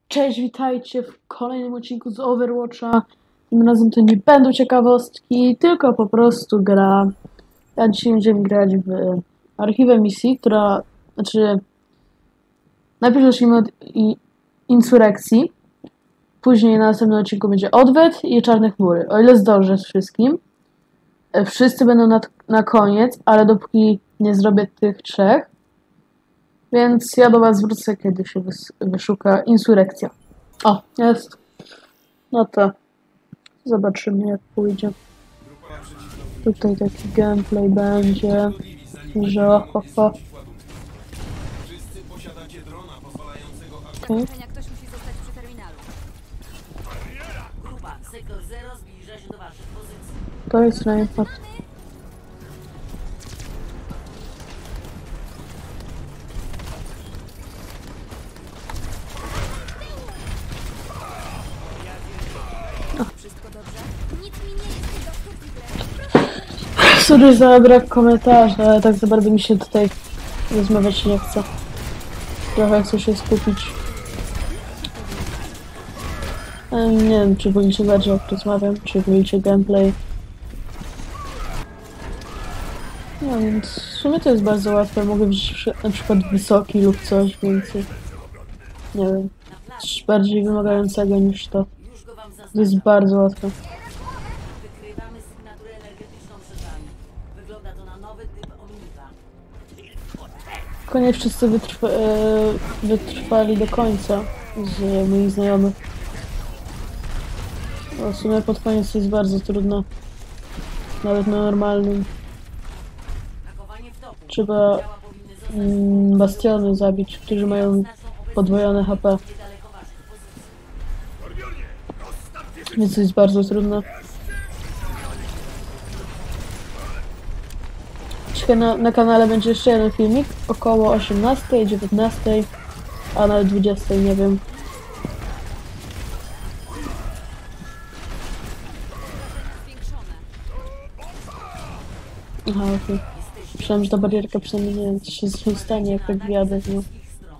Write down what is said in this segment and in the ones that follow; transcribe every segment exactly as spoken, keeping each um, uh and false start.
Cześć, witajcie w kolejnym odcinku z Overwatcha. Tym razem to nie będą ciekawostki, tylko po prostu gra. Ja dzisiaj będziemy grać w archiwę misji, która... Znaczy... Najpierw zacznijmy od i, insurekcji. Później na następnym odcinku będzie odwet i czarne chmury. O ile zdążę z wszystkim. Wszyscy będą na, na koniec, ale dopóki nie zrobię tych trzech. Więc ja do was wrócę, kiedy się wys wyszuka insurekcja. O, jest. No to zobaczymy, jak pójdzie. Tutaj taki gameplay będzie, że oho, ho. Okay. Ktoś musi zostać przy terminalu. Grupa, sektor zero zbliża się do waszych pozycji. To jest Reinhardt. Wszystko dobrze? Nic mi nie jest tego. Sorry za brak komentarzy, ale tak za bardzo mi się tutaj rozmawiać nie chce. Trochę chcę się skupić. Nie wiem, czy wolicie bardziej jak rozmawiam, czy wolicie gameplay. No więc w sumie to jest bardzo łatwe, mogę być na przykład wysoki lub coś, więc nie wiem, coś bardziej wymagającego niż to. Już go wam To zaznaczam. jest bardzo łatwe. Wykrywamy sygnaturę energetyczną przed wami. Wygląda to na nowy typ omnika. Tylko nie wszyscy wytrwa e, wytrwali do końca z moich znajomych. No, w sumie pod koniec jest bardzo trudno. Nawet na normalnym. Hakowanie w toku. Trzeba Działa powinny zostać mm, bastiony zabić, którzy mają podwojone H P. niedaleko waszych pozycji. Więc to jest bardzo trudne. Dzisiaj na, na kanale będzie jeszcze jeden filmik, około osiemnastej, dziewiętnastej, a nawet dwudziestej, nie wiem. Zwiększone. Aha, okej. Okay. Myślałem, że ta barierka przynajmniej nie wiem, co się z nią stanie, jak tak wjadę, no. Ich stron.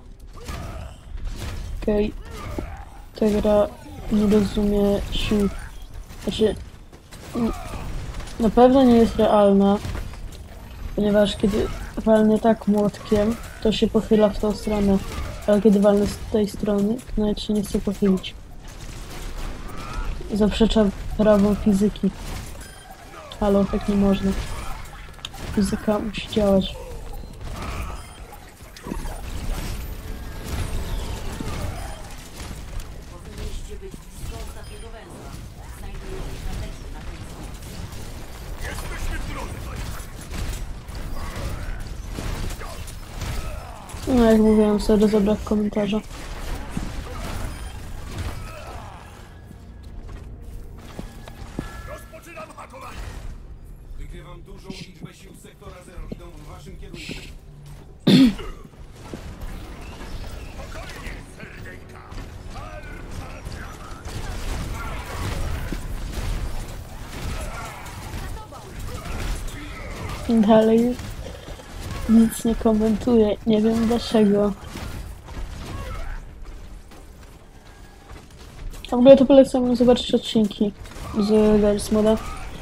Okej. Okay. Ta gra nie rozumie sił. Znaczy... n- Na pewno nie jest realna, ponieważ kiedy walnę tak młotkiem, to się pochyla w tą stronę, ale kiedy walnę z tej strony, to nawet się nie chce pochylić. Zaprzecza prawom fizyki. Halo, tak nie można. Fizyka musi działać. Powinniście być blisko ostatniego węzła. Znajdujecie się na tekście na końcu. No jak mówiłem, sorry za brak komentarza. Wykrywam dużą liczbę sił sektora zero. Idą w waszym kierunku. Dalej nic nie komentuję, nie wiem dlaczego. A w ogóle to polecam zobaczyć odcinki z Garry's Moda.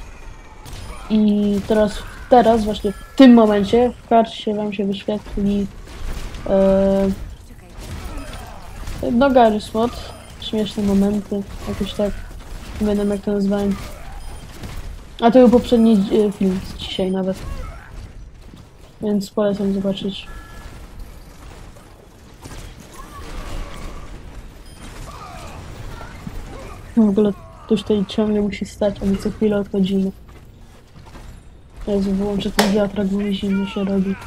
I teraz, teraz właśnie w tym momencie w karcie wam się wyświetli e, no Garry's Mod, śmieszne momenty, jakoś tak, nie wiem jak to nazwałem. A to był poprzedni e, film z dzisiaj nawet. Więc polecam zobaczyć. W ogóle ktoś tutaj ciągle musi stać, a my co chwilę odchodzimy. Jezu, wyłączę ten wiatrak, bo mi zimno się robi.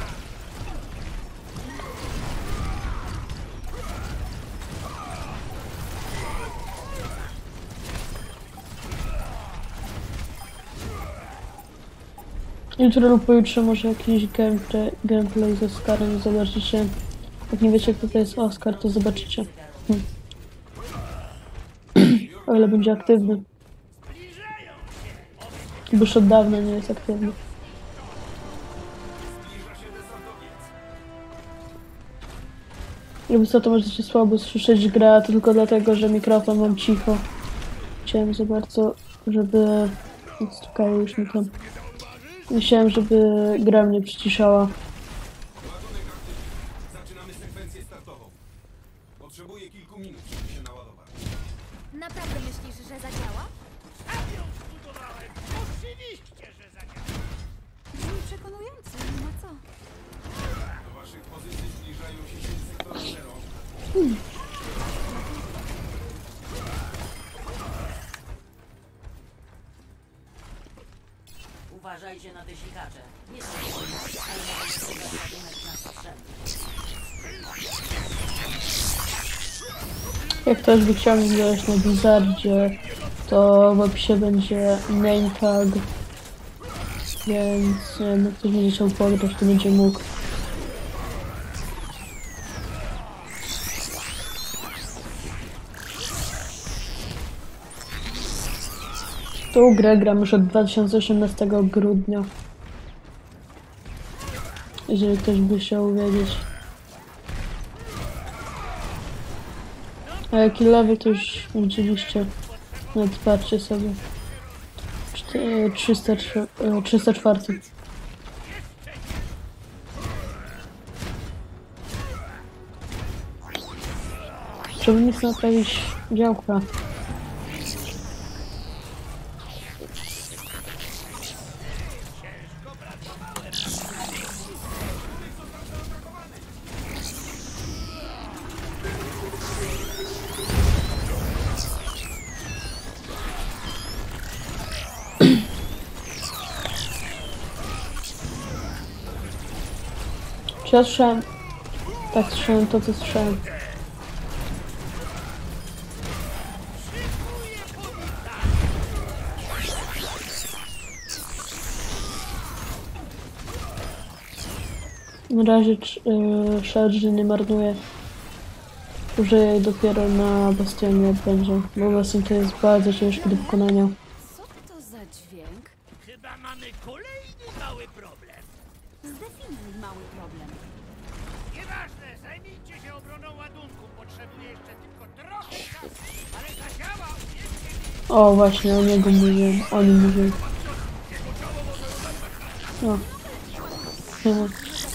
Jutro lub pojutrze może jakiś gameplay, gameplay z Oscarem zobaczycie. Jak nie wiecie, kto to jest Oscar, to zobaczycie. Hm. O ile będzie aktywny. Bo już od dawna nie jest aktywny. Zbliża się desantowiec. Jakby co, to możecie słabo słyszeć grę, a to tylko dlatego, że mikrofon mam cicho. Chciałem za bardzo, żeby... Czekaj, już mi tam... Myślałem, żeby gra mnie przyciszała. Ładunek aktywny. Zaczynamy sekwencję startową. Potrzebuję kilku minut, żeby się naładować. Naprawdę myślisz, że zadziała? Avion zbudowałem! Oczywiście, że zadziała! Brzmi przekonująco, nie ma co. Do waszych pozycji zbliżają się siły sektora zero. Uważajcie na te sikacze. Nie są wolne, ale mogą wpływać ładunek na strzał. Jak ktoś by chciał mi grać na Blizzardzie, to w opisie będzie name tag. Więc nie wiem, jak ktoś będzie chciał pograć, to będzie mógł. Tą grę gram już od dwa tysiące osiemnastego grudnia. Jeżeli ktoś by chciał wiedzieć. A jaki level to już widzieliście. Nawet patrzcie sobie. Czty- trzysta trzy- e, trzysta cztery. Trzeba nic naprawić działka. Czy ja słyszałem? Tak, słyszałem to, co słyszałem. Na razie yy, Charge nie marnuje. Użyję jej dopiero na Bastionie, jak będzie. Bo Bastion to jest bardzo ciężki do pokonania. Co to za dźwięk? Chyba mamy kolejny mały problem. Zdefiniuj mały problem. Nieważne, zajmijcie się obroną ładunku. Potrzebuję jeszcze tylko trochę czasu, ale zadziałał! Wierzcie mi. O, właśnie, o niego mówiłem. O nim mówiłem. No. Mhm.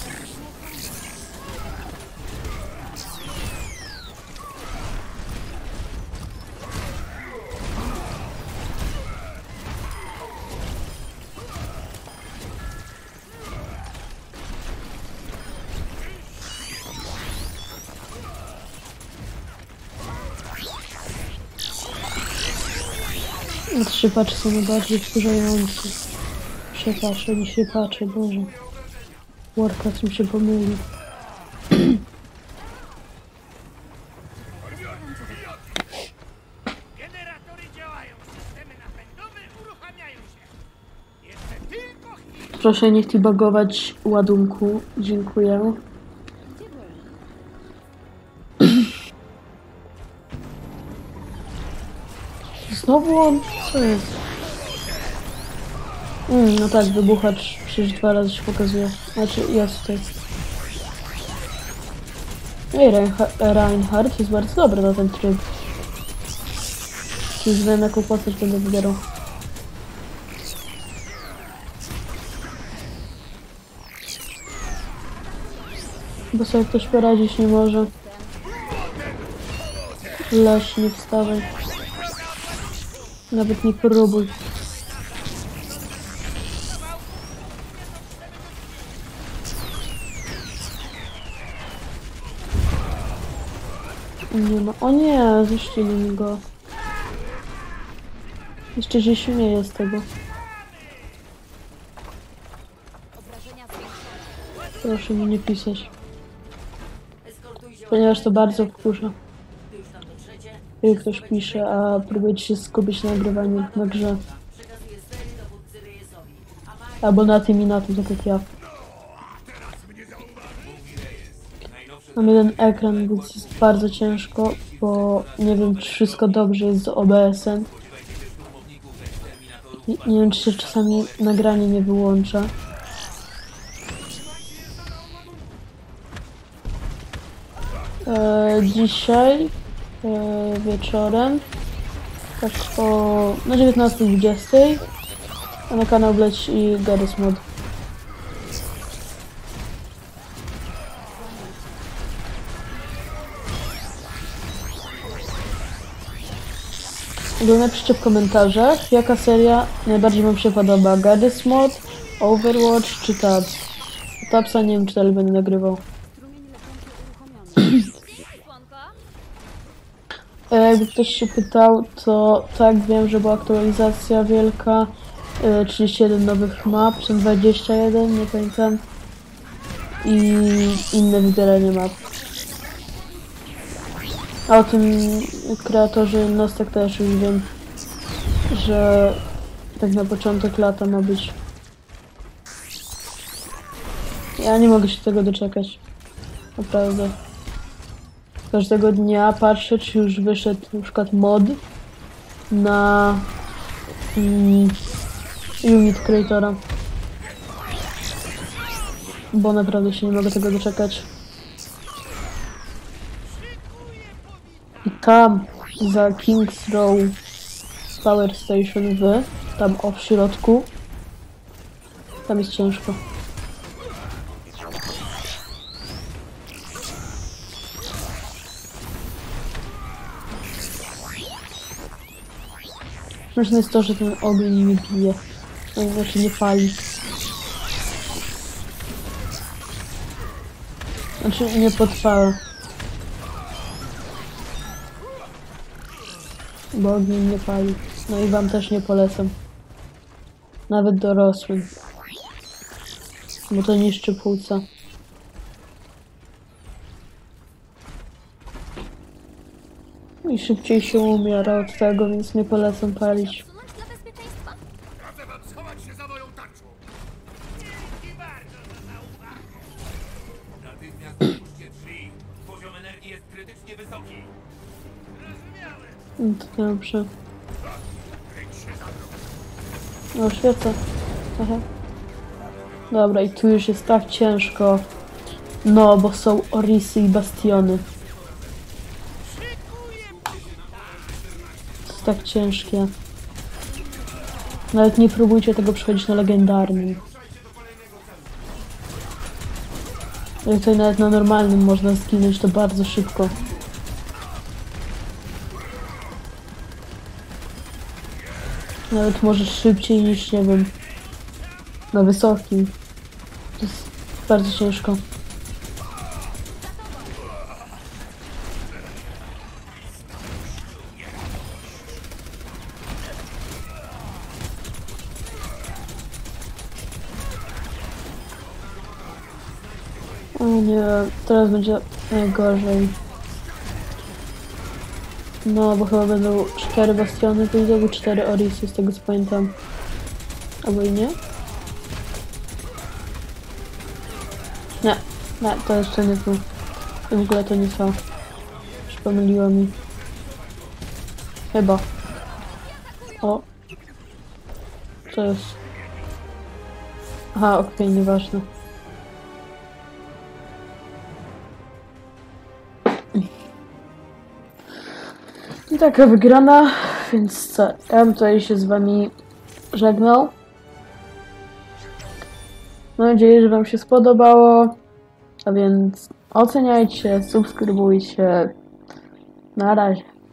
No, trzy pacze są najbardziej wkurzające. Przepatrzę, mi się patrzę, Boże. Warcraft mi się pomylił. Generatory działają, systemy napędowe uruchamiają się. Jeszcze tylko chwilę. Proszę nie debugować ładunku. Dziękuję. Znowu on? Co jest? Mm, no tak, wybuchacz przecież dwa razy się pokazuje. Znaczy, jest tutaj. Ej, Reinha- Reinhardt jest bardzo dobry na ten tryb. Już wiem, jaką postać będę wybierał. Bo sobie ktoś poradzić nie może. Leś, nie wstawaj. Nawet nie próbuj. Nie ma. O nie, zniszczyli mi go. Jeszcze się śmieję z tego. Obrażenia zwiększone. Proszę mi nie pisać. Eskortujcie Ponieważ to ładunek bardzo do wkurza. Gdy już tam dotrzecie, Jak ktoś pisze, a próbujecie się skupić na nagrywaniu na grze. przekazuję stery dowódcy Rejesowi. A Mike Albo na tym i na tym, tak jak ja. Mam jeden ekran, więc jest bardzo ciężko, bo nie wiem, czy wszystko dobrze jest z O B S-em. Nie, nie wiem, czy się czasami nagranie nie wyłącza. Eee, e, dzisiaj e, wieczorem, tak o na dziewiętnastej dwudziestej, a na kanał wleć i Garry's Mod. Napiszcie w komentarzach, jaka seria najbardziej wam się podoba. Garry's Mod, Overwatch czy Tabs. Tabsa nie wiem, czy dalej będę nagrywał. Strumień leczący uruchomiony. Słonko? E, jakby ktoś się pytał, to tak, wiem, że była aktualizacja wielka. E, trzydzieści jeden nowych map, są dwadzieścia jeden, nie pamiętam. I inne wybieranie map. A o tym kreatorzy jednostek też już wiem, że tak na początek lata ma być. Ja nie mogę się tego doczekać. Naprawdę. Każdego dnia patrzę, czy już wyszedł na przykład mod na mm, Unit Creatora. Bo naprawdę się nie mogę tego doczekać. I tam za King's Row Power Station W, tam o w środku, tam jest ciężko. Ważne jest to, że ten ogień nie bije, on znaczy nie pali. Znaczy nie podpala. Bo ogień nie pali. No i wam też nie polecam. Nawet dorosłym. Bo to niszczy płuca. I szybciej się umiera od tego, więc nie polecam palić. Sunąć dla bezpieczeństwa? Radzę wam schować się za moją tarczą. Dzięki bardzo za zauwagę. Natychmiast otwórzcie drzwi. Poziom energii jest krytycznie wysoki. Zrozumiałem. No to dobrze. Kryć się za mną. O, świecę. Aha. Dobra, i tu już jest tak ciężko. No, bo są Orisy i Bastiony. To jest tak ciężkie. Nawet nie próbujcie tego przechodzić na legendarnym. Jak tutaj nawet na normalnym można zginąć, to bardzo szybko. Nawet może szybciej niż, nie wiem, na wysokim. To jest bardzo ciężko. O nie, teraz będzie najgorzej. No, bo chyba będą cztery bastiony, to idą cztery Orisy, z tego co pamiętam. Albo i nie? Nie, nie, to jeszcze nie tu. W ogóle to nie to. Już pomyliło mi. Chyba. O. To jest. Aha, okej, okay, nieważne. I taka wygrana, więc co? Ja bym tutaj się z wami żegnał. Mam nadzieję, że wam się spodobało. A więc oceniajcie, subskrybujcie. Na razie.